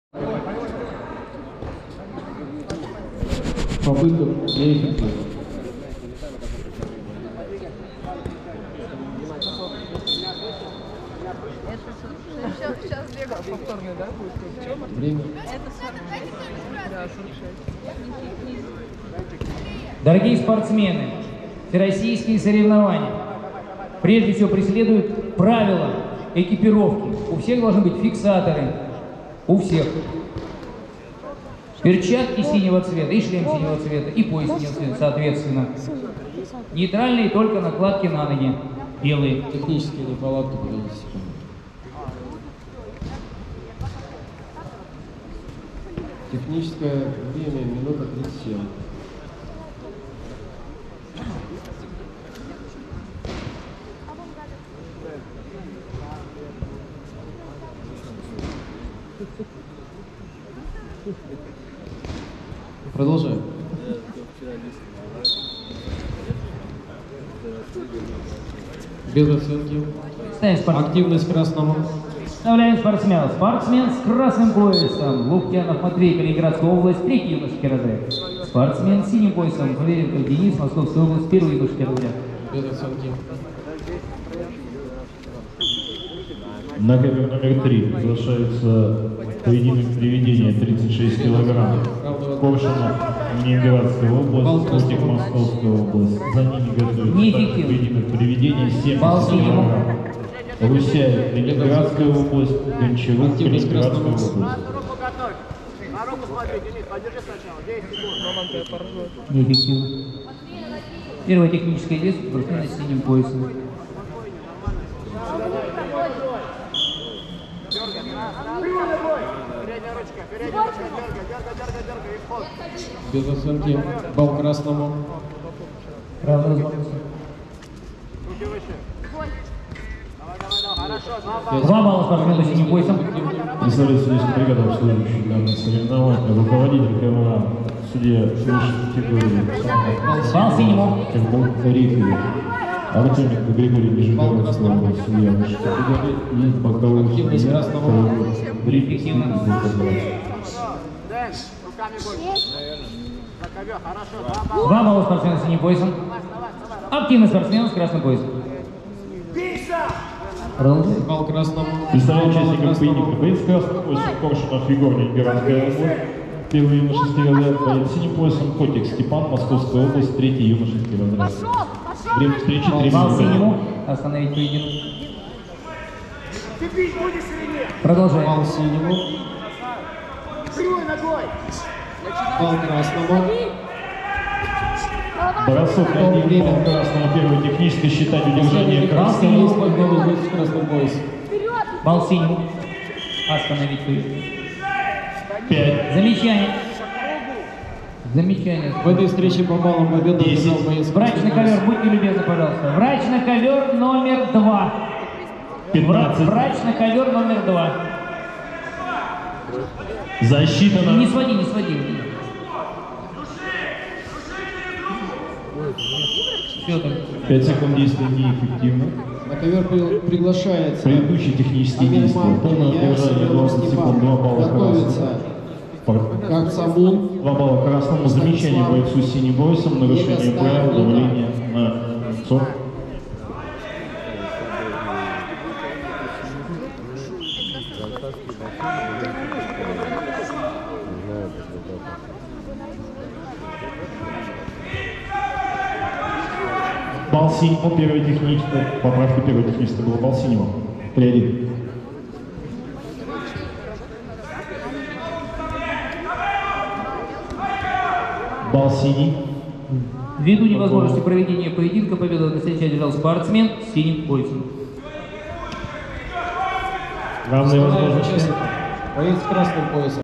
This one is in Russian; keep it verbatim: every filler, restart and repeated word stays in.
Попытка неэффективна. Сейчас бегал. Повторный, да, будет? Время. Это сорок шесть. Да, сорок шесть. Дорогие спортсмены, всероссийские соревнования прежде всего преследуют правила экипировки. У всех должны быть фиксаторы. У всех. Перчатки синего цвета, и шлем синего цвета, и пояс синего цвета, соответственно. Нейтральные только накладки на ноги. Белые. Технические неполадки подойдите секунду. Техническое время минута тридцать семь. Продолжаем. Без оценки. Активность красному. Вставляем спортсмена. Спортсмен с красным поясом. Луктянов Матвей, Калининградская область, третий юношеский разряд. Спортсмен с синим поясом. Калеренко Денис, Московская область, первый юношеский разряд. Без оценки. На ковер номер три приглашается поединок приведения тридцать шесть килограмм. Коршунов, Ленинградская область, Костик, Московская область. За ними готовится поединок приведения семьдесят килограмм. Русяев, Ленинградская область, Гончарук, Калининградская область. На руку готовь. На руку смотри, Денис, подержи сначала. десять секунд. Неэффективно. Первое техническое действие, спортсмен с синим поясом. Передняя ручка, передняя ручка, дергай, дергай, дергай, дергай, и вход. Без оценки. Бал красному. Правда, возможность. Руки выше. Давай, давай, давай. Хорошо, два балла. Два балла спортсмена с синим поясом. Представляется здесь бригада, обслуживающая данное соревнование, руководитель КВА, судья высшей категории, Бал синему. Рифович, Артеменко Григорий, Нижегородская область, судья высшей категории, и боковой Активность судья, красного. Эффективно. Дэн, руками больше. За ковер, хорошо, два балла. Два балла спортсмена с синим поясом. Давай, давай, давай. Активный спортсмен с красным поясом. Продолжаем. Бал красному. Представляю участников поединка боец с красным поясом Коршунов Егор, Ленинградская область, первый юношеский разряд, боец с синим поясом Котик Степан, Московская область, третий юношеский разряд. Время встречи три Бал минуты. синему. Остановить поединок. Продолжаем. Бал синему. Бал красному. Бросок один, Время. бал красного, первый техническое, считать удержание Красный красного. есть подготовить будет с красным поясом. Бал синему. Остановить поединок. Пять. Замечание. Замечание. В этой встрече по баллам победу Десять. одержал боец с Врач красным на ковер, поясом. будьте любезны, пожалуйста. Врач на ковер номер два. Вра- пятнадцать. Врач на ковер номер два. Засчитано. Не своди, не своди. Все там. пять секунд действия неэффективно. На ковер при- приглашается Предыдущие технические Амир действия. Ман, Полное я, удержание Сергей двадцать секунд, два балла готовится красному. Пар- как Самун. Два балла красному. Замечание бойцу с синим поясом. Нарушение правил, давление на лицо. Бал синему, первый технический. Поправка первой технической была бал синему. три один. Бал синий. Ввиду невозможности проведения поединка, победу на встрече одержал спортсмен с синим поясом. Равные Вторая возможности. участник. Боец с красным поясом.